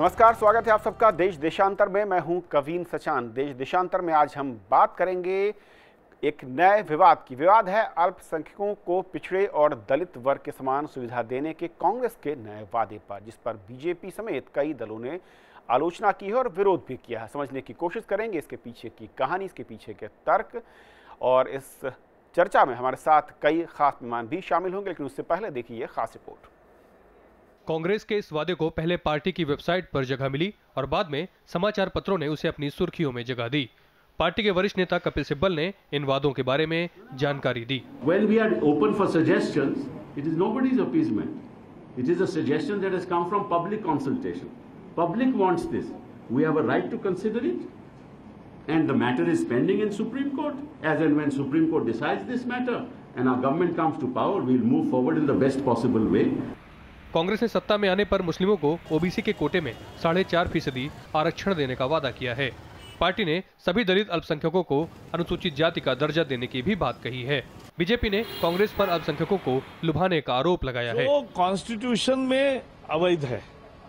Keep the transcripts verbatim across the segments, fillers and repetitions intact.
नमस्कार, स्वागत है आप सबका देश देशांतर में। मैं हूं कविंद्र सचान। देश देशांतर में आज हम बात करेंगे एक नए विवाद की। विवाद है अल्पसंख्यकों को पिछड़े और दलित वर्ग के समान सुविधा देने के कांग्रेस के नए वादे पर, जिस पर बीजेपी समेत कई दलों ने आलोचना की है और विरोध भी किया है। समझने की कोशिश करेंगे इसके पीछे की कहानी, इसके पीछे के तर्क, और इस चर्चा में हमारे साथ कई खास मेहमान भी शामिल होंगे। लेकिन उससे पहले देखिए ये खास रिपोर्ट। कांग्रेस के इस वादे को पहले पार्टी की वेबसाइट पर जगह मिली और बाद में समाचार पत्रों ने उसे अपनी सुर्खियों में जगह दी। पार्टी के वरिष्ठ नेता कपिल सिब्बल ने इन वादों के बारे में जानकारी दी। When we are open for suggestions, it is nobody's appeasement. It is a suggestion that has come from public consultation. Public wants this. We have a right to consider it. And the matter is pending in Supreme Court. As and when Supreme Court decides this matter and our government comes to power, we'll move forward in the best possible way. Congress ने सत्ता में आने पर मुस्लिमों को OBC के कोटे में साढ़े चार फीसदी आरक्षण देने का वादा किया है। पार्टी ने सभी दलित अल्पसंख्यकों को अनुसूचित जाति का दर्जा देने की भी बात कही है। बीजेपी ने कांग्रेस पर अल्पसंख्यकों को लुभाने का आरोप लगाया है। जो कॉन्स्टिट्यूशन में अवैध है,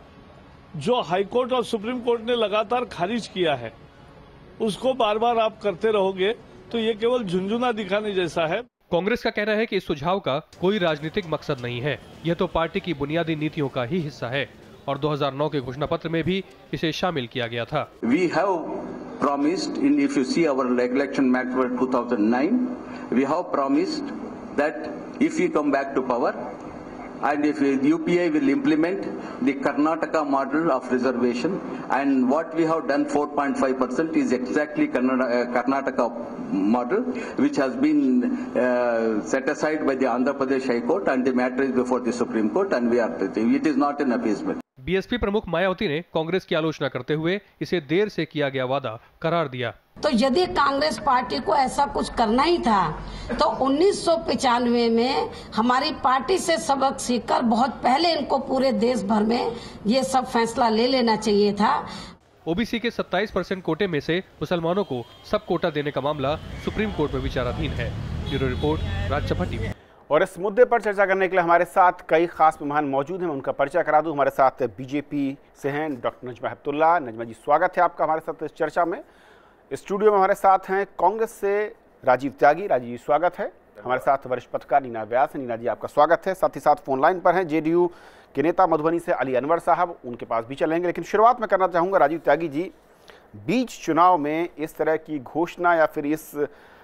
जो हाईकोर्ट और सुप्रीम कोर्ट ने लगातार खारिज किया है, उसको बार बार आप करते रहोगे तो ये केवल झुंझुना दिखाने जैसा है। कांग्रेस का कहना है कि इस सुझाव का कोई राजनीतिक मकसद नहीं है, यह तो पार्टी की बुनियादी नीतियों का ही हिस्सा है और दो हज़ार नौ के घोषणा पत्र में भी इसे शामिल किया गया था। We have promised, in if you see our election map for two thousand nine, we have promised that if we come back to power and if U P A will implement the Karnataka model of reservation, and what we have done four point five percent is exactly Karnataka model, which has been uh, set aside by the Andhra Pradesh High Court, and the matter is before the Supreme Court, and we are it is not an appeasement. BSP प्रमुख मायावती ने कांग्रेस की आलोचना करते हुए इसे देर से किया गया वादा करार दिया। तो यदि कांग्रेस पार्टी को ऐसा कुछ करना ही था तो उन्नीस सौ पचानवे में हमारी पार्टी से सबक सीखकर बहुत पहले इनको पूरे देश भर में ये सब फैसला ले लेना चाहिए था। ओबीसी के सत्ताईस परसेंट कोटे में से मुसलमानों को सब कोटा देने का मामला सुप्रीम कोर्ट में विचाराधीन है। Bureau report, Rajya Sabha TV. और इस मुद्दे पर चर्चा करने के लिए हमारे साथ कई खास मेहमान मौजूद हैं। मैं उनका परिचय करा दूं। हमारे साथ बीजेपी से हैं डॉक्टर नजमा हेप्तुल्ला। नजमा जी, स्वागत है आपका हमारे साथ इस चर्चा में। स्टूडियो में हमारे साथ हैं कांग्रेस से राजीव त्यागी। राजीव जी, स्वागत है। हमारे साथ वरिष्ठ पत्रकार नीना व्यास है। नीना जी, आपका स्वागत है। साथ ही साथ फोन लाइन पर हैं जेडीयू के नेता मधुबनी से अली अनवर साहब, उनके पास भी चलेंगे। लेकिन शुरुआत में करना चाहूँगा राजीव त्यागी जी, बीच चुनाव में इस तरह की घोषणा या फिर इस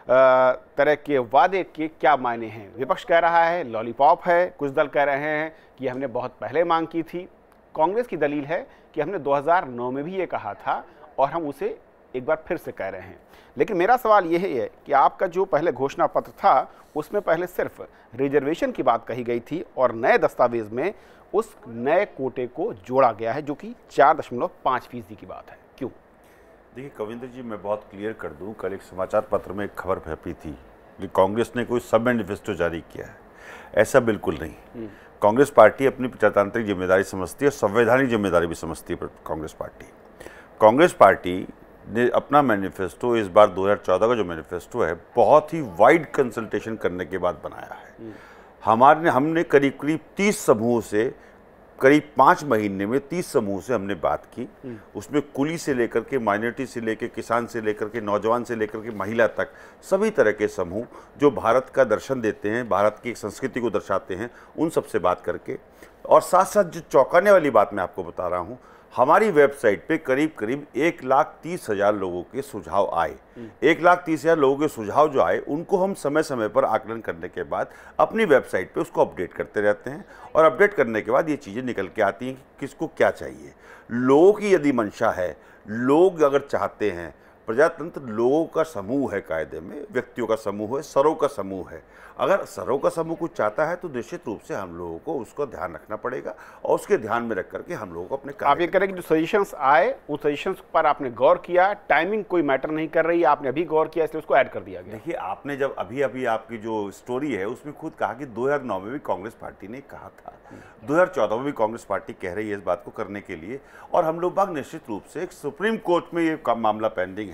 तरह के वादे के क्या मायने हैं? विपक्ष कह रहा है लॉलीपॉप है, कुछ दल कह रहे हैं कि हमने बहुत पहले मांग की थी। कांग्रेस की दलील है कि हमने दो हज़ार नौ में भी ये कहा था और हम उसे एक बार फिर से कह रहे हैं। लेकिन मेरा सवाल यह है कि आपका जो पहले घोषणा पत्र था उसमें पहले सिर्फ रिजर्वेशन की बात कही गई थी और नए दस्तावेज में उस नए कोटे को जोड़ा गया है जो कि चार दशमलव पाँच फीसदी की बात है। क्यों? देखिए कविंद्र जी, मैं बहुत क्लियर कर दूं, कल एक समाचार पत्र में एक खबर छपी थी कि कांग्रेस ने कोई सब मैनिफेस्टो जारी किया है। ऐसा बिल्कुल नहीं। कांग्रेस पार्टी अपनी प्रजातांत्रिक जिम्मेदारी समझती है, संवैधानिक जिम्मेदारी भी समझती है कांग्रेस पार्टी। कांग्रेस पार्टी ने अपना मैनिफेस्टो इस बार दो हज़ार चौदह का जो मैनिफेस्टो है बहुत ही वाइड कंसल्टेशन करने के बाद बनाया है। हमारे हमने करीब करीब तीस समूहों से करीब पाँच महीने में तीस समूह से हमने बात की। उसमें कुली से लेकर के, माइनॉरिटी से लेकर, किसान से लेकर के, नौजवान से लेकर के महिला तक, सभी तरह के समूह जो भारत का दर्शन देते हैं, भारत की संस्कृति को दर्शाते हैं, उन सब से बात करके। और साथ साथ जो चौंकाने वाली बात मैं आपको बता रहा हूँ, हमारी वेबसाइट पे करीब करीब एक लाख तीस हजार लोगों के सुझाव आए। एक लाख तीस हजार लोगों के सुझाव जो आए उनको हम समय समय पर आकलन करने के बाद अपनी वेबसाइट पे उसको अपडेट करते रहते हैं और अपडेट करने के बाद ये चीज़ें निकल के आती हैं कि किसको क्या चाहिए। लोगों की यदि मंशा है, लोग अगर चाहते हैं, प्रजातंत्र लोगों का समूह है, कायदे में व्यक्तियों का समूह है, सरों का समूह है। अगर सरों का समूह कुछ चाहता है तो निश्चित रूप से हम लोगों को उसको ध्यान रखना पड़ेगा और उसके ध्यान में रख करके हम लोगों को अपने आप ये करें कि जो सजेशंस आए उस सजेशंस पर आपने गौर किया, टाइमिंग कोई मैटर नहीं कर रही, आपने अभी गौर किया इसलिए उसको ऐड कर दिया गया। देखिए, आपने जब अभी अभी आपकी जो स्टोरी है उसमें खुद कहा कि दो हज़ार नौ में भी कांग्रेस पार्टी ने कहा था, दो हज़ार चौदह में भी कांग्रेस पार्टी कह रही है इस बात को करने के लिए, और हम लोग बाग निश्चित रूप से सुप्रीम कोर्ट में ये मामला पेंडिंग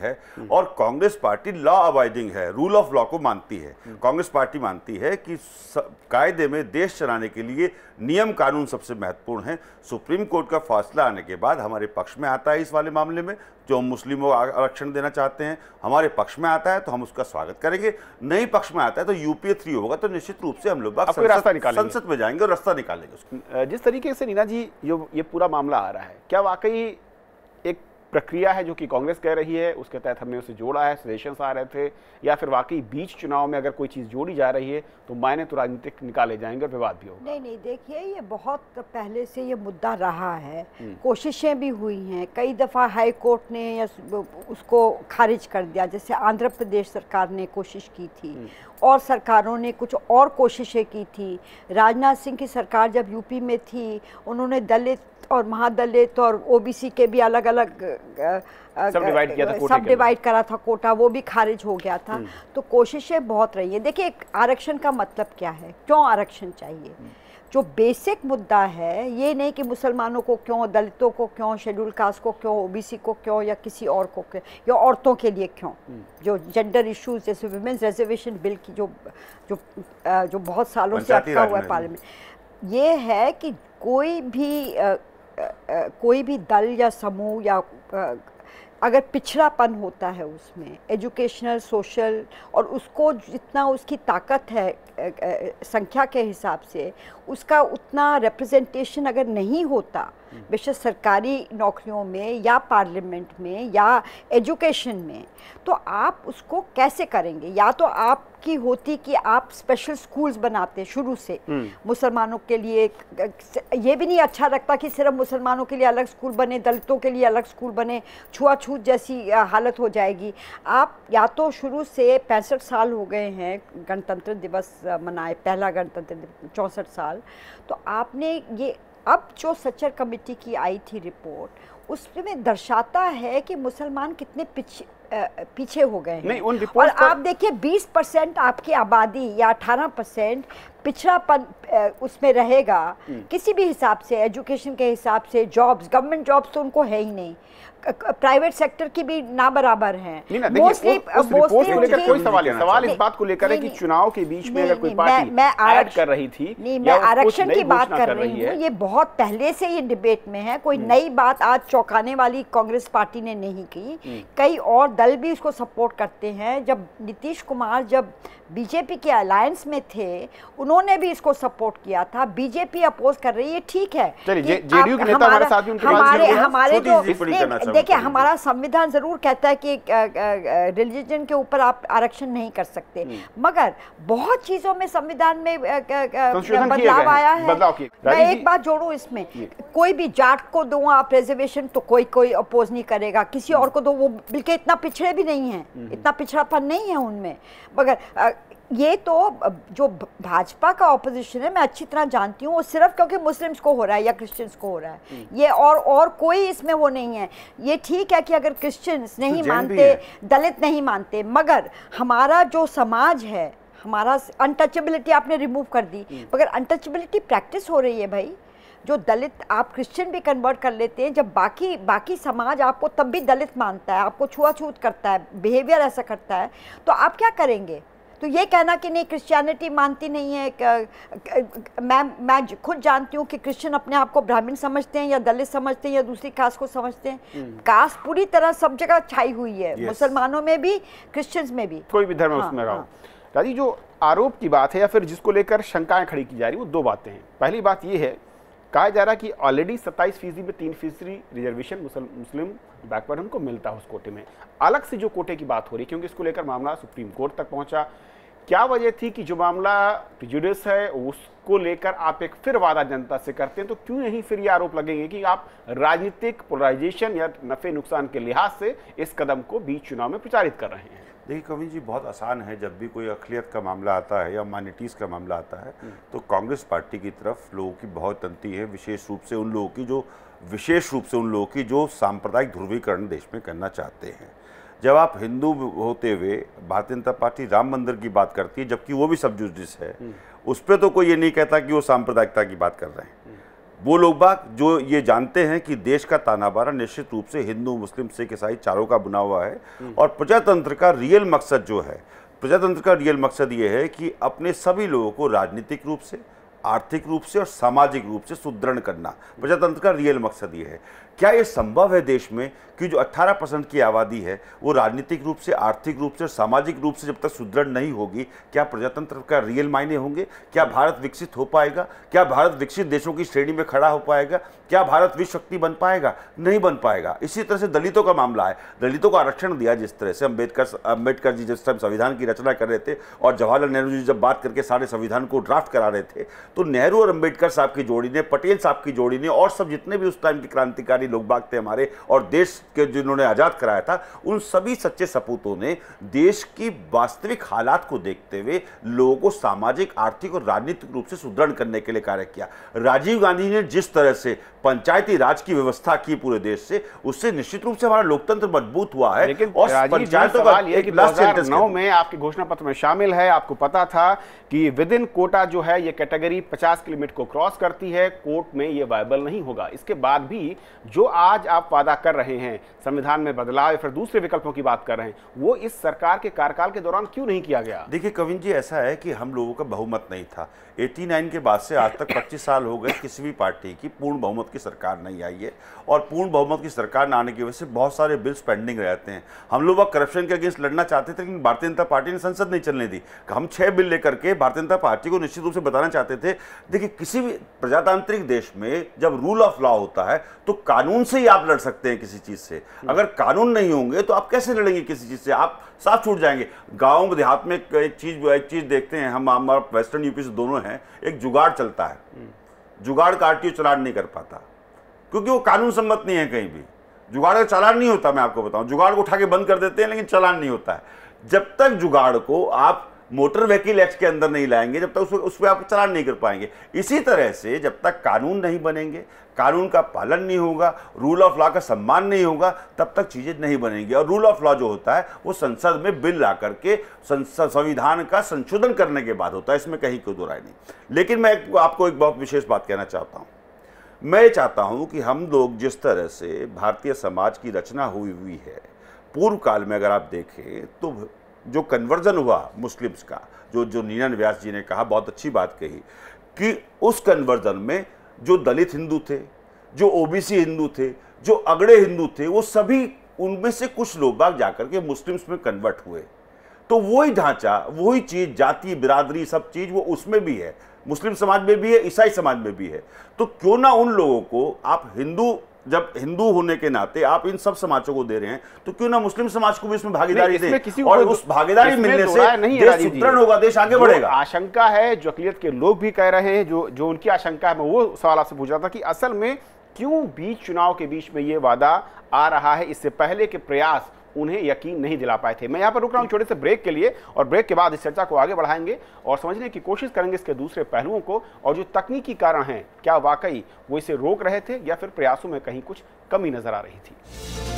है और कांग्रेस पार्टी लॉ अबाइडिंग है, रूल ऑफ लॉ को मानती है। कांग्रेस पार्टी मानती है कि कायदे में देश चलाने के लिए नियम कानून सबसे महत्वपूर्ण है। सुप्रीम कोर्ट का फैसला आने के बाद हमारे पक्ष में आता है इस वाले मामले में, जो हम मुस्लिमों को आरक्षण देना चाहते हैं हमारे पक्ष में आता है तो हम उसका स्वागत करेंगे, नहीं पक्ष में आता है तो यूपीए थ्री होगा तो निश्चित रूप से हम लोग संसद में जाएंगे और रास्ता निकालेंगे। जिस तरीके से नीना जी ये पूरा मामला आ रहा है, क्या वाकई एक प्रक्रिया है जो कि कांग्रेस कह रही है उसके तहत हमने उसे जोड़ा है, सजेशंस आ रहे थे, या फिर वाकई बीच चुनाव में अगर कोई चीज़ जोड़ी जा रही है तो मायने तो राजनीतिक निकाले जाएंगे और विवाद भी होगा? नहीं नहीं, देखिए ये बहुत पहले से ये मुद्दा रहा है, कोशिशें भी हुई हैं, कई दफ़ा हाई कोर्ट ने या उसको खारिज कर दिया, जैसे आंध्र प्रदेश सरकार ने कोशिश की थी और सरकारों ने कुछ और कोशिशें की थी। राजनाथ सिंह की सरकार जब यूपी में थी उन्होंने दलित और महादलित और ओबीसी के भी अलग अलग सब डिवाइड किया था, सब डिवाइड करा था कोटा, वो भी खारिज हो गया था। तो कोशिशें बहुत रही हैं। देखिए आरक्षण का मतलब क्या है, क्यों आरक्षण चाहिए? जो बेसिक मुद्दा है ये नहीं कि मुसलमानों को क्यों, दलितों को क्यों, शेड्यूल कास्ट को क्यों, ओबीसी को क्यों या किसी और को क्यों, या औरतों के लिए क्यों। जो जेंडर इश्यूज जैसे वुमेन्स रिजर्वेशन बिल की जो जो जो बहुत सालों से अटका हुआ है पार्लियामेंट, ये है कि कोई भी आ, आ, आ, कोई भी दल या समूह या आ, अगर पिछड़ापन होता है उसमें एजुकेशनल, सोशल, और उसको जितना उसकी ताकत है संख्या के हिसाब से उसका उतना रिप्रेजेंटेशन अगर नहीं होता, बेशक सरकारी नौकरियों में या पार्लियामेंट में या एजुकेशन में, तो आप उसको कैसे करेंगे? या तो आपकी होती कि आप स्पेशल स्कूल्स बनाते शुरू से मुसलमानों के लिए, ये भी नहीं अच्छा लगता कि सिर्फ मुसलमानों के लिए अलग स्कूल बने, दलितों के लिए अलग स्कूल बने, छुआछूत जैसी हालत हो जाएगी। आप या तो शुरू से पैंसठ साल हो गए हैं गणतंत्र दिवस मनाए, पहला गणतंत्र दिवस चौंसठ साल, तो आपने ये अब जो सचर कमेटी की आई थी रिपोर्ट उसमें दर्शाता है कि मुसलमान कितने पीछे पीछे हो गए हैं। उन और आप देखिए बीस परसेंट आपकी आबादी या अठारह परसेंट पिछड़ापन उसमें रहेगा किसी भी हिसाब से, एजुकेशन के हिसाब से, जॉब्स, गवर्नमेंट जॉब्स तो उनको है ही नहीं, प्राइवेट सेक्टर की भी ना बराबर हैं। मोस्टली कोई सवाल है, सवाल इस बात को लेकर है कि चुनाव के बीच में अगर कोई पार्टी ऐड कर रही थी, नहीं मैं आरक्षण की बात कर रही हूँ, ये बहुत पहले से ये डिबेट में है, कोई नई बात आज चौंकाने वाली कांग्रेस पार्टी ने नहीं की, कई और दल भी इसको सपोर्ट करते हैं। जब नीतीश कुमार जब बीजेपी के अलायंस में थे उन्होंने भी इसको सपोर्ट किया था, बीजेपी अपोज कर रही है, ठीक है। जेडीयू के नेता हमारे साथ भी उनके हमारे हमारे जो देखिए हमारा संविधान जरूर कहता है कि रिलीजन के ऊपर आप आरक्षण नहीं कर सकते, मगर बहुत चीजों में संविधान में बदलाव आया है। मैं एक बात जोड़ूं इसमें, कोई भी जाट को दो आप रिजर्वेशन तो कोई कोई अपोज नहीं करेगा, किसी और को दो, वो बिल्कुल इतना पिछड़े भी नहीं है, इतना पिछड़ापन नहीं है उनमें। मगर ये तो जो भाजपा का ऑपोजिशन है मैं अच्छी तरह जानती हूँ, वो सिर्फ क्योंकि मुस्लिम्स को हो रहा है या क्रिश्चियंस को हो रहा है, ये और और कोई इसमें वो नहीं है। ये ठीक है कि अगर क्रिश्चियंस नहीं मानते, दलित नहीं मानते, मगर हमारा जो समाज है, हमारा अनटचेबिलिटी आपने रिमूव कर दी, मगर अनटचेबिलिटी प्रैक्टिस हो रही है भाई। जो दलित आप क्रिश्चियन भी कन्वर्ट कर लेते हैं, जब बाकी बाकी समाज आपको तब भी दलित मानता है, आपको छुआछूत करता है, बिहेवियर ऐसा करता है, तो आप क्या करेंगे? तो ये कहना कि नहीं क्रिश्चियनिटी मानती नहीं है, मैं मैं खुद जानती हूँ कि क्रिश्चियन अपने आप को ब्राह्मण समझते हैं या दलित समझते हैं या दूसरी कास्ट को समझते हैं। कास्ट पूरी तरह सब जगह छाई हुई है, yes. मुसलमानों में भी, क्रिश्चियंस में भी, कोई भी धर्म हाँ, उसमें रहो। हाँ। राजीव, जो आरोप की बात है या फिर जिसको लेकर शंकाएं खड़ी की जा रही है वो दो बातें हैं। पहली बात ये है, कहा जा रहा है कि ऑलरेडी सत्ताईस फीसदी में तीन फीसदी रिजर्वेशन मुस्लिम बैकवर्ड उनको मिलता है उस कोटे में, अलग से जो कोटे की बात हो रही है, क्योंकि इसको लेकर मामला सुप्रीम कोर्ट तक पहुंचा। क्या वजह थी कि जो मामला प्रेजुडिस है उसको लेकर आप एक फिर वादा जनता से करते हैं, तो क्यों नहीं फिर ये आरोप लगेंगे कि आप राजनीतिक पोलराइजेशन या नफे नुकसान के लिहाज से इस कदम को बीच चुनाव में प्रचारित कर रहे हैं? देखिए कविंद्र जी, बहुत आसान है, जब भी कोई अक़लियत का मामला आता है या माइनॉरिटीज़ का मामला आता है तो कांग्रेस पार्टी की तरफ लोगों की बहुत तंती है, विशेष रूप से उन लोगों की जो विशेष रूप से उन लोगों की जो सांप्रदायिक ध्रुवीकरण देश में करना चाहते हैं। जब आप हिंदू होते हुए भारतीय जनता पार्टी राम मंदिर की बात करती है, जबकि वो भी सब जुडिस है, उस पर तो कोई ये नहीं कहता कि वो सांप्रदायिकता की बात कर रहे हैं। वो लोग बाग जो ये जानते हैं कि देश का ताना बाना निश्चित रूप से हिंदू, मुस्लिम, सिख, ईसाई चारों का बुना हुआ है, और प्रजातंत्र का रियल मकसद जो है, प्रजातंत्र का रियल मकसद ये है कि अपने सभी लोगों को राजनीतिक रूप से, आर्थिक रूप से और सामाजिक रूप से सुदृढ़ करना, प्रजातंत्र का रियल मकसद ये है। क्या ये संभव है देश में कि जो अठारह परसेंट की आबादी है वो राजनीतिक रूप से, आर्थिक रूप से, सामाजिक रूप से जब तक सुदृढ़ नहीं होगी, क्या प्रजातंत्र का रियल मायने होंगे? क्या भारत विकसित हो पाएगा? क्या भारत विकसित देशों की श्रेणी में खड़ा हो पाएगा? क्या भारत विश्व शक्ति बन पाएगा? नहीं बन पाएगा। इसी तरह से दलितों का मामला है। दलितों को आरक्षण दिया जिस तरह से, अम्बेडकर अम्बेडकर जी जिस टाइम संविधान की रचना कर रहे थे और जवाहरलाल नेहरू जी जब बात करके सारे संविधान को ड्राफ्ट करा रहे थे, तो नेहरू और अम्बेडकर साहब की जोड़ी ने, पटेल साहब की जोड़ी ने और सब जितने भी उस टाइम के क्रांतिकारी लोग बाग थे हमारे, और देश के जिन्होंने आजाद कराया था, उन सभी सच्चे सपूतों ने देश की वास्तविक हालात को देखते हुए लोगों को सामाजिक, आर्थिक और राजनीतिक रूप से सुदृढ़ करने के लिए कार्य किया। राजीव गांधी ने जिस तरह से पंचायती राज की व्यवस्था की पूरे देश से, उससे निश्चित रूप से हमारा लोकतंत्र मजबूत हुआ है। लेकिन और पंचायतों का एक दो हज़ार नौ में आपके घोषणा पत्र में शामिल है, आपको पता था कि विद इन कोटा जो है ये कैटेगरी पचास किलोमीटर को क्रॉस करती है, कोर्ट में ये वायबल नहीं होगा। इसके बाद भी जो आज आप वादा कर रहे हैं, संविधान में बदलाव या फिर दूसरे विकल्पों की बात कर रहे हैं, वो इस सरकार के कार्यकाल के दौरान क्यों नहीं किया गया? देखिए कविंद्र जी, ऐसा है कि हम लोगों का बहुमत नहीं था। नवासी के बाद से आज तक पच्चीस साल हो गए, किसी भी पार्टी की पूर्ण बहुमत की सरकार नहीं आई है, और पूर्ण बहुमत की सरकार न आने की वजह से बहुत सारे बिल्स पेंडिंग रहते हैं। हम लोग करप्शन के अगेंस्ट लड़ना चाहते थे, लेकिन भारतीय जनता पार्टी ने संसद नहीं चलने दी। हम छह बिल लेकर के भारतीय जनता पार्टी को निश्चित रूप से बताना चाहते थे, देखिए किसी भी प्रजातांत्रिक देश में जब रूल ऑफ लॉ होता है तो कानून से ही आप लड़ सकते हैं किसी चीज से। अगर कानून नहीं होंगे तो आप कैसे लड़ेंगे किसी चीज से? आप साफ छूट जाएंगे। गांव देहात में एक चीज एक चीज देखते हैं हम, हमारा वेस्टर्न यूपी से दोनों हैं, एक जुगाड़ चलता है, जुगाड़ का आरटीओ चालान नहीं कर पाता क्योंकि वो कानून सम्मत नहीं है। कहीं भी जुगाड़ का चालान नहीं होता। मैं आपको बताऊं, जुगाड़ को उठा के बंद कर देते हैं लेकिन चालान नहीं होता है। जब तक जुगाड़ को आप मोटर व्हीकल एक्ट के अंदर नहीं लाएंगे, जब तक उस, उस पर आप चालान नहीं कर पाएंगे। इसी तरह से जब तक कानून नहीं बनेंगे, कानून का पालन नहीं होगा, रूल ऑफ लॉ का सम्मान नहीं होगा, तब तक चीजें नहीं बनेंगी। और रूल ऑफ लॉ जो होता है वो संसद में बिल ला करके संविधान का संशोधन करने के बाद होता है, इसमें कहीं कोई दो राय नहीं। लेकिन मैं आपको एक बहुत विशेष बात कहना चाहता हूं। मैं चाहता हूं कि हम लोग जिस तरह से भारतीय समाज की रचना हुई हुई है, पूर्व काल में अगर आप देखें तो जो कन्वर्जन हुआ मुस्लिम्स का, जो जो नीना व्यास जी ने कहा, बहुत अच्छी बात कही कि उस कन्वर्जन में जो दलित हिंदू थे, जो ओबीसी हिंदू थे, जो अगड़े हिंदू थे, वो सभी उनमें से कुछ लोग बाग जाकर के मुस्लिम्स में कन्वर्ट हुए। तो वही ढांचा, वही चीज, जाति, बिरादरी, सब चीज वो उसमें भी है, मुस्लिम समाज में भी है, ईसाई समाज में भी है। तो क्यों ना उन लोगों को आप हिंदू, जब हिंदू होने के नाते आप इन सब समाजों को दे रहे हैं, तो क्यों ना मुस्लिम समाज को भी इसमें भागीदारी दें, और उस भागीदारी मिलने से देश सुदृढ़ होगा, देश आगे बढ़ेगा। आशंका है, जो अकलियत के लोग भी कह रहे हैं, जो जो उनकी आशंका है, मैं वो सवाल आपसे पूछ रहा था कि असल में क्यों बीच चुनाव के बीच में ये वादा आ रहा है, इससे पहले के प्रयास उन्हें यकीन नहीं दिला पाए थे। मैं यहाँ पर रुक रहा हूँ छोटे से ब्रेक के लिए, और ब्रेक के बाद इस चर्चा को आगे बढ़ाएंगे और समझने की कोशिश करेंगे इसके दूसरे पहलुओं को, और जो तकनीकी कारण हैं, क्या वाकई वो इसे रोक रहे थे या फिर प्रयासों में कहीं कुछ कमी नजर आ रही थी।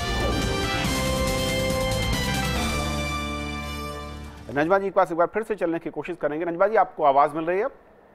नजमा जी के पास एक बार फिर से चलने की कोशिश करेंगे। नजमा जी, आपको आवाज मिल रही है? अब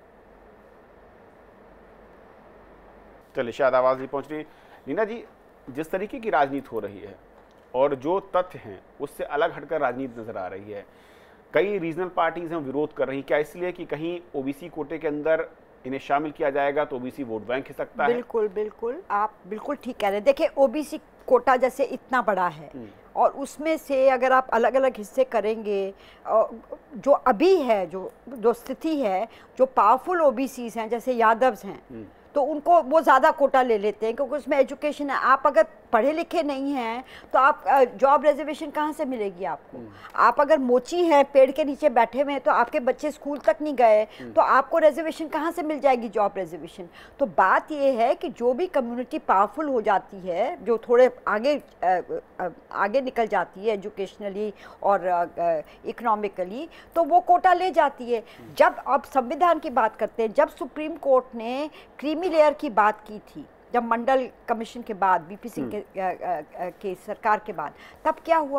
चलिए, शायद आवाज नहीं पहुंच रही। नीना जी, जिस तरीके की राजनीति हो रही है और जो तथ्य हैं उससे अलग हटकर राजनीति नजर आ रही है, कई रीजनल पार्टीज हैं विरोध कर रही, क्या इसलिए कि कहीं ओबीसी कोटे के अंदर इन्हें शामिल किया जाएगा तो ओबीसी वोट बैंक खिसक सकता है? बिल्कुल बिल्कुल, आप बिल्कुल ठीक कह रहे हैं। देखिए, ओबीसी कोटा जैसे इतना बड़ा है और उसमें से अगर आप अलग अलग हिस्से करेंगे, जो अभी है, जो जो स्थिति है, जो पावरफुल ओबीसीज हैं जैसे यादव्स हैं, तो उनको वो ज़्यादा कोटा ले लेते हैं क्योंकि उसमें एजुकेशन है। आप अगर पढ़े लिखे नहीं हैं तो आप जॉब रिजर्वेशन कहाँ से मिलेगी आपको? आप अगर मोची हैं, पेड़ के नीचे बैठे हुए हैं, तो आपके बच्चे स्कूल तक नहीं गए, तो आपको रिजर्वेशन कहाँ से मिल जाएगी, जॉब रिजर्वेशन? तो बात ये है कि जो भी कम्युनिटी पावरफुल हो जाती है, जो थोड़े आगे आगे निकल जाती है एजुकेशनली और इकोनॉमिकली, तो वो कोटा ले जाती है। जब आप संविधान की बात करते हैं, जब सुप्रीम कोर्ट ने क्रीमी लेयर की बात की थी, जब मंडल कमीशन के बाद, बीपी सिंह के, के सरकार के बाद, तब क्या हुआ?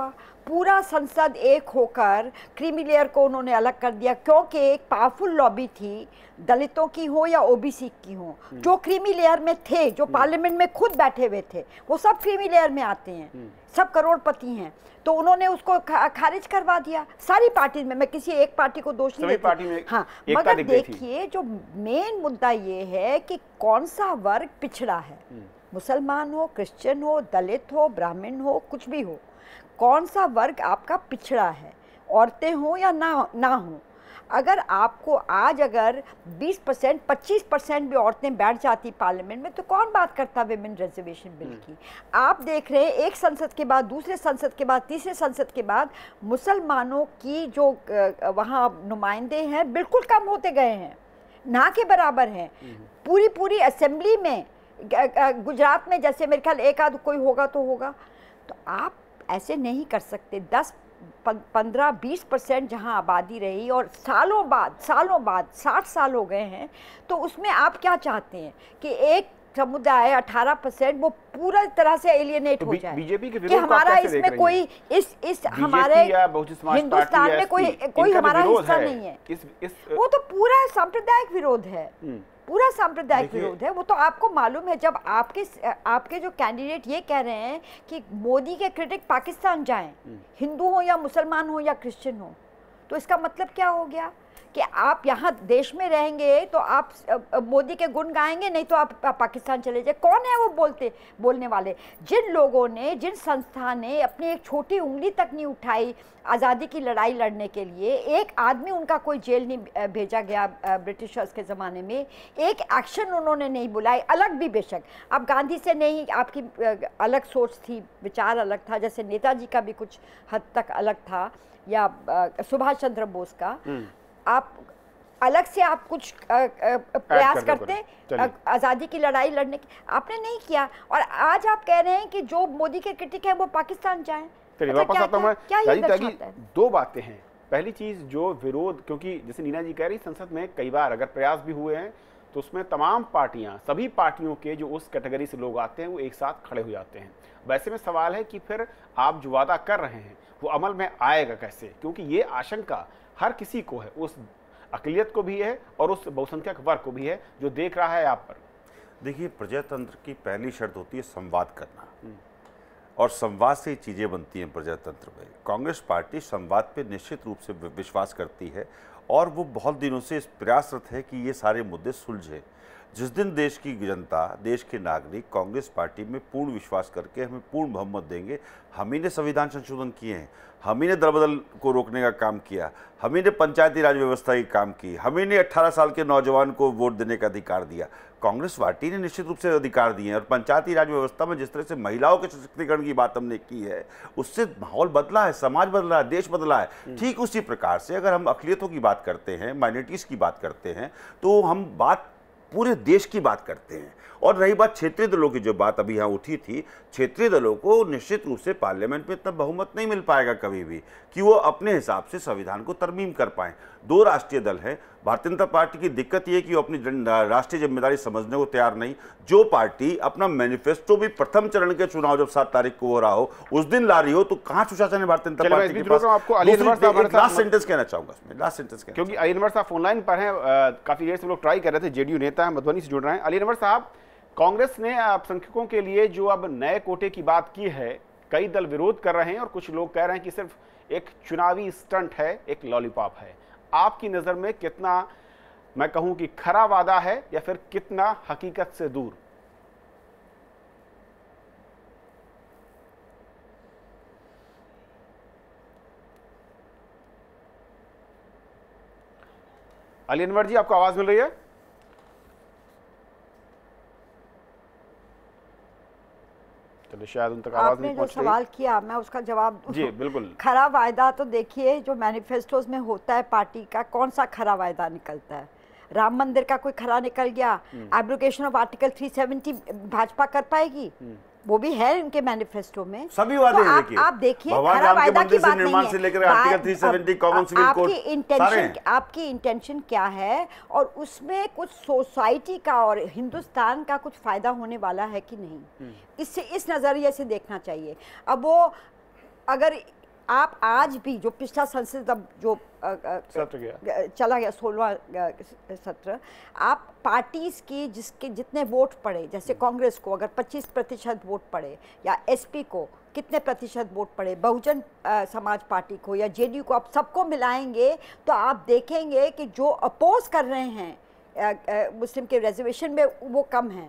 पूरा संसद एक होकर क्रीमी लेयर को उन्होंने अलग कर दिया, क्योंकि एक पावरफुल लॉबी थी, दलितों की हो या ओबीसी की हो, जो क्रीमी लेयर में थे, जो पार्लियामेंट में खुद बैठे हुए थे, वो सब क्रीमी लेयर में आते हैं, सब करोड़पति हैं, तो उन्होंने उसको खा, खारिज करवा दिया सारी पार्टी में। मैं किसी एक पार्टी को दोष नहीं देती, हाँ, मगर देखिए जो मेन मुद्दा ये है कि कौन सा वर्ग पिछड़ा है, मुसलमान हो, क्रिश्चियन हो, दलित हो, ब्राह्मण हो, कुछ भी हो, कौन सा वर्ग आपका पिछड़ा है, औरतें हो या ना ना हो। अगर आपको आज अगर बीस परसेंट पच्चीस परसेंट भी औरतें बैठ जाती पार्लियामेंट में, तो कौन बात करता विमेन रिजर्वेशन बिल की। आप देख रहे हैं एक संसद के बाद दूसरे संसद के बाद तीसरे संसद के बाद मुसलमानों की जो वहाँ नुमाइंदे हैं बिल्कुल कम होते गए हैं, ना के बराबर हैं। पूरी पूरी असेंबली में गुजरात में जैसे मेरे ख्याल एक आध कोई होगा तो होगा, तो आप ऐसे नहीं कर सकते। दस पंद्रह बीस परसेंट जहाँ आबादी रही और सालों बाद सालों बाद साठ साल हो गए हैं, तो उसमें आप क्या चाहते हैं कि एक समुदाय अठारह परसेंट वो पूरा तरह से एलियनेट हो जाए, बीजेपी के कि हमारा इसमें कोई इस इस हमारे हिंदुस्तान में कोई कोई हमारा हिस्सा नहीं है। इस, इस, वो तो पूरा सांप्रदायिक विरोध है, पूरा सांप्रदायिक विरोध है। वो तो आपको मालूम है, जब आपके आपके जो कैंडिडेट ये कह रहे हैं कि मोदी के क्रिटिक पाकिस्तान जाएं, हिंदू हो या मुसलमान हो या क्रिश्चियन हो, तो इसका मतलब क्या हो गया कि आप यहाँ देश में रहेंगे तो आप मोदी के गुण गाएंगे, नहीं तो आप पाकिस्तान चले जाए। कौन है वो बोलते बोलने वाले? जिन लोगों ने, जिन संस्था ने अपनी एक छोटी उंगली तक नहीं उठाई आज़ादी की लड़ाई लड़ने के लिए, एक आदमी उनका कोई जेल नहीं भेजा गया ब्रिटिशर्स के ज़माने में, एक एक्शन उन्होंने नहीं बुलाई, अलग भी बेशक अब गांधी से नहीं, आपकी अलग सोच थी, विचार अलग था, जैसे नेताजी का भी कुछ हद तक अलग था, या सुभाष चंद्र बोस का, आप अलग से आप कुछ आ, आ, प्रयास करते आज़ादी की लड़ाई लड़ने की, आपने नहीं किया। और आज आप कह रहे हैं कि जो मोदी के क्रिटिक है वो पाकिस्तान जाएं। चलिए वापस आता हूं मैं। त्यागी, दो बातें हैं। पहली चीज जो विरोध, क्योंकि जैसे नीना जी कह रही, संसद में कई बार अगर प्रयास भी हुए हैं तो उसमें तमाम पार्टियां, सभी पार्टियों के जो उस कैटेगरी से लोग आते हैं वो एक साथ खड़े हो जाते हैं। वैसे में सवाल है कि फिर आप जो वादा कर रहे हैं वो अमल में आएगा कैसे, क्योंकि ये आशंका हर किसी को है, उस अक़लियत को भी है और उस बहुसंख्यक वर्ग को भी है जो देख रहा है आप पर। देखिए, प्रजातंत्र की पहली शर्त होती है संवाद करना, और संवाद से ही चीज़ें बनती हैं प्रजातंत्र में। कांग्रेस पार्टी संवाद पे निश्चित रूप से विश्वास करती है और वो बहुत दिनों से इस प्रयासरत है कि ये सारे मुद्दे सुलझे। जिस दिन देश की जनता, देश के नागरिक कांग्रेस पार्टी में पूर्ण विश्वास करके हमें पूर्ण बहुमत देंगे, हम ही ने संविधान संशोधन किए हैं, हम ही ने दल बदल को रोकने का काम किया, हम ही ने पंचायती राज व्यवस्था की काम की, हम ही ने अट्ठारह साल के नौजवान को वोट देने का अधिकार दिया। कांग्रेस पार्टी ने निश्चित रूप से अधिकार दिए हैं, और पंचायती राज व्यवस्था में जिस तरह से महिलाओं के सशक्तिकरण की बात हमने की है, उससे माहौल बदला है, समाज बदला है, देश बदला है। ठीक उसी प्रकार से अगर हम अक़लियतों की बात करते हैं, माइनॉरिटीज़ की बात करते हैं, तो हम बात पूरे देश की बात करते हैं। और रही बात क्षेत्रीय दलों की, जो बात अभी यहाँ उठी थी, क्षेत्रीय दलों को निश्चित रूप से पार्लियामेंट में इतना बहुमत नहीं मिल पाएगा कभी भी कि वो अपने हिसाब से संविधान को तरमीम कर पाएं। दो राष्ट्रीय दल हैं। भारतीय जनता पार्टी की दिक्कत ये है कि वो अपनी राष्ट्रीय जिम्मेदारी समझने को तैयार नहीं। जो पार्टी अपना मैनिफेस्टो भी प्रथम चरण के चुनाव जब सात तारीख को हो रहा हो उस दिन ला रही हो, तो कहाँ सुशासन है भारतीय जनता पार्टी के पास? लास्ट सेंटेंस कहना चाहूंगा इसमें, लास्ट सेंटेंस, क्योंकि अली अनवर साहब फोनलाइन पर हैं, काफी देर से लोग ट्राई कर रहे थे, जेडीयू नेता है, मधुबनी से जुड़ रहे हैं। अली अनवर साहब, कांग्रेस ने अल्पसंख्यकों के लिए जो अब नए कोटे की बात की है, कई दल विरोध कर रहे हैं और कुछ लोग कह रहे हैं कि सिर्फ एक चुनावी स्टंट है, एक लॉलीपॉप है। आपकी नजर में कितना, मैं कहूं कि खरा वादा है या फिर कितना हकीकत से दूर? अली अनवर जी, आपको आवाज मिल रही है? चलो, शायद उन तक आवाज नहीं पहुंच रही। आपने जो सवाल किया मैं उसका जवाब दूं। जी बिल्कुल। खरा वायदा तो देखिए, जो मैनिफेस्टोज में होता है पार्टी का, कौन सा खरा वायदा निकलता है? राम मंदिर का कोई खरा निकल गया? एब्रोगेशन ऑफ आर्टिकल तीन सौ सत्तर भाजपा कर पाएगी? वो भी है इनके मैनिफेस्टो में। सभी वादे तो आप, आप देखिए, खरा वायदा की बात नहीं है। से लेकर आर्टिकल तीन सौ सत्तर कॉमन सिविल कोड, आपकी इंटेंशन आपकी इंटेंशन क्या है, और उसमें कुछ सोसाइटी का और हिंदुस्तान का कुछ फायदा होने वाला है कि नहीं, इससे इस नजरिए से देखना चाहिए। अब वो अगर आप आज भी जो पिछला संसद जो सत्र गया चला गया सोलवा सत्र, आप पार्टीज की जिसके जितने वोट पड़े, जैसे कांग्रेस को अगर पच्चीस प्रतिशत वोट पड़े या एसपी को कितने प्रतिशत वोट पड़े, बहुजन आ, समाज पार्टी को या जेडीयू को, आप सबको मिलाएंगे तो आप देखेंगे कि जो अपोज कर रहे हैं आ, आ, मुस्लिम के रिजर्वेशन में वो कम है।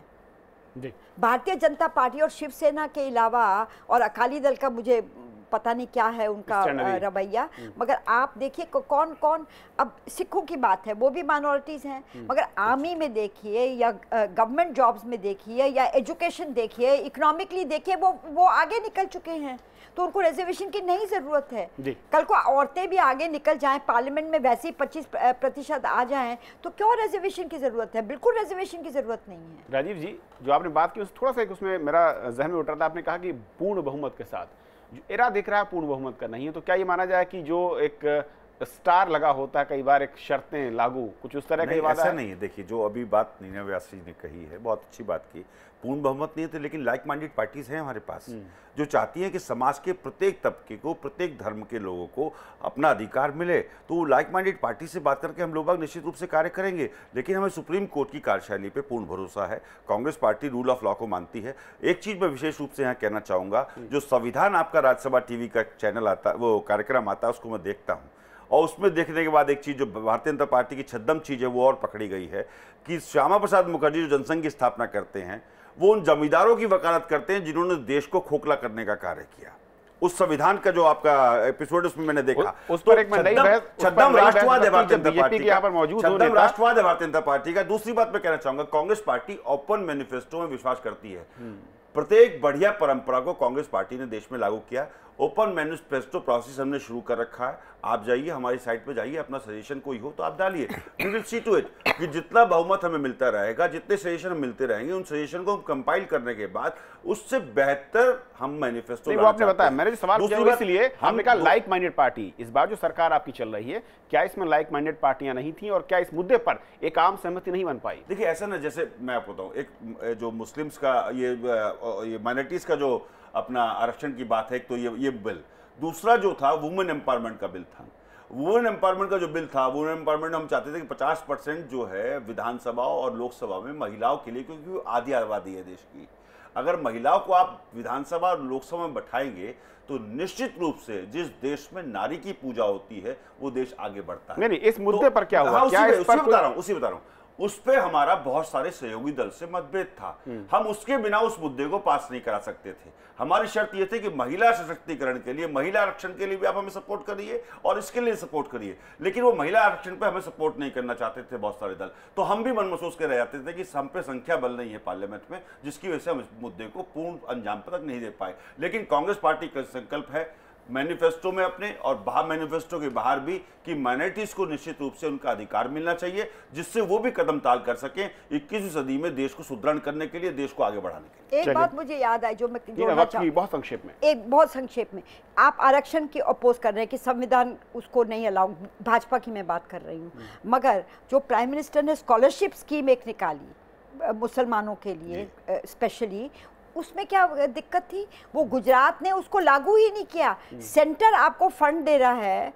भारतीय जनता पार्टी और शिवसेना के अलावा और अकाली दल का मुझे पता नहीं क्या है उनका रवैया, मगर आप देखिए कौन कौन, अब सिखों की बात है वो भी माइनॉरिटीज हैं, मगर आर्मी में देखिए या गवर्नमेंट जॉब्स में देखिए या एजुकेशन देखिए, इकोनॉमिकली देखिए, वो वो आगे निकल चुके हैं, तो उनको रिजर्वेशन की नहीं जरूरत है। कल को औरतें भी आगे निकल जाएं, पार्लियामेंट में वैसे ही पच्चीस प्रतिशत आ जाएं, तो क्यों रिजर्वेशन की जरूरत है? बिल्कुल रिजर्वेशन की जरूरत नहीं है। राजीव जी, जो आपने बात की थोड़ा सा उसमें मेरा जहन में उठ रहा था, आपने कहा कि पूर्ण बहुमत के साथ जो एरा दिख रहा है पूर्ण बहुमत का नहीं है, तो क्या ये माना जाए कि जो एक स्टार लगा होता है कई बार, एक शर्तें लागू, कुछ उस तरह का ऐसा नहीं है। देखिए, जो अभी बात नीना व्यास जी ने कही है, बहुत अच्छी बात की, पूर्ण बहुमत नहीं है तो, लेकिन लाइक माइंडेड पार्टीज हैं हमारे पास जो चाहती हैं कि समाज के प्रत्येक तबके को, प्रत्येक धर्म के लोगों को अपना अधिकार मिले, तो वो लाइक माइंडेड पार्टी से बात करके हम लोग निश्चित रूप से कार्य करेंगे। लेकिन हमें सुप्रीम कोर्ट की कार्यशैली पे पूर्ण भरोसा है। Congress party rule of law को मानती है। एक चीज मैं विशेष रूप से यहाँ कहना चाहूंगा, जो संविधान आपका राज्यसभा टीवी का चैनल आता, वो कार्यक्रम आता है, उसको मैं देखता हूँ, और उसमें देखने के बाद एक चीज़ जो भारतीय जनता पार्टी की छद्म चीज़ है वो और पकड़ी गई है कि श्यामा प्रसाद मुखर्जी जो जनसंघ की स्थापना करते हैं, वो उन जमींदारों की वकालत करते हैं जिन्होंने देश को खोखला करने का कार्य किया। उस संविधान का जो आपका एपिसोड उसमें मैंने देखा, उस पर एक छद्म राष्ट्रवाद है भारतीय जनता पार्टी का, छद्म राष्ट्रवाद है भारतीय जनता पार्टी का। दूसरी बात मैं कहना चाहूंगा, कांग्रेस पार्टी ओपन मैनिफेस्टो में विश्वास करती है। प्रत्येक बढ़िया परंपरा को कांग्रेस पार्टी ने देश में लागू किया। ओपन मैनिफेस्टो प्रोसेस हमने शुरू कर रखा है। आप जाइए, हमारी साइट पे जाइए, अपना सजेशन कोई हो तो आप डालिए, we will see to it कि जितना बहुमत हमें मिलता रहेगा, जितने सजेशन हम मिलते रहेंगे, उन सजेशन को हम कंपाइल करने के बाद उससे बेहतर हम मैनिफेस्टो। वो आपने बताया, मैंने जो सवाल किया इसलिए हमने कहा लाइक माइंडेड पार्टी। इस बार जो सरकार आपकी चल रही है, क्या इसमें लाइक माइंडेड पार्टियां नहीं थी और क्या इस मुद्दे पर एक आम सहमति नहीं बन पाई? देखिए, ऐसा ना, जैसे मैं आपको बताऊं, एक जो मुस्लिम्स का ये ये माइनॉरिटीज का जो अपना आरक्षण की बात है, एक तो ये ये बिल, दूसरा जो था वुमेन एम्पावरमेंट का बिल था। वुमेन एम्पावरमेंट का जो बिल था, वुमेन एम्पावरमेंट हम चाहते थे कि पचास परसेंट जो है विधानसभा और लोकसभा में महिलाओं के लिए, क्योंकि वो आधी आबादी है देश की। अगर महिलाओं को आप विधानसभा और लोकसभा में बैठाएंगे तो निश्चित रूप से जिस देश में नारी की पूजा होती है वो देश आगे बढ़ता है। नहीं नहीं, इस मुद्दे पर क्या हुआ? क्या उसी बता रहा हूं उसी बता रहा हूं उस पे हमारा बहुत सारे सहयोगी दल से मतभेद था। हम उसके बिना उस मुद्दे को पास नहीं करा सकते थे। हमारी शर्त यह थी कि महिला सशक्तिकरण के लिए, महिला आरक्षण के लिए भी आप हमें सपोर्ट करिए और इसके लिए सपोर्ट करिए, लेकिन वो महिला आरक्षण पे हमें सपोर्ट नहीं करना चाहते थे बहुत सारे दल। तो हम भी मन महसूस कर रह जाते थे कि हम पे संख्या बल नहीं है पार्लियामेंट में, जिसकी वजह से हम इस मुद्दे को पूर्ण अंजाम तक नहीं दे पाए। लेकिन कांग्रेस पार्टी का संकल्प है मैनिफेस्टो में अपने और बाहर मैनिफेस्टो के बाहर भी कि माइनॉरिटीज को निश्चित रूप से उनका अधिकार मिलना चाहिए, जिससे वो भी कदम ताल कर सकें इक्कीसवीं सदी में देश को सुदृढ़ करने के लिए, देश को आगे बढ़ाने के लिए। एक बात मुझे याद आई जो मैं जोड़ना चाहूं, बहुत संक्षेप में, एक बहुत संक्षेप में, आप आरक्षण की अपोज कर रहे हैं कि संविधान उसको नहीं अलाउ, भाजपा की मैं बात कर रही हूँ, मगर जो प्राइम मिनिस्टर ने स्कॉलरशिप स्कीम एक निकाली मुसलमानों के लिए स्पेशली, उसमें क्या दिक्कत थी? वो गुजरात ने उसको लागू ही नहीं किया। सेंटर आपको फंड दे रहा है,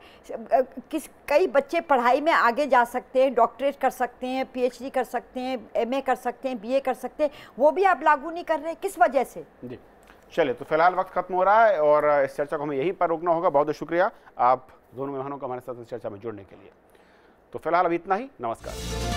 किस कई बच्चे पढ़ाई में आगे जा सकते हैं, डॉक्टरेट कर सकते हैं, पीएचडी कर सकते हैं, एमए कर सकते हैं, बीए कर सकते हैं, वो भी आप लागू नहीं कर रहे, किस वजह से? जी चलिए, तो फिलहाल वक्त खत्म हो रहा है और इस चर्चा को हमें यहीं पर रोकना होगा। बहुत बहुत शुक्रिया आप दोनों मेहमानों का हमारे साथ इस चर्चा में जुड़ने के लिए। तो फिलहाल अभी इतना ही, नमस्कार।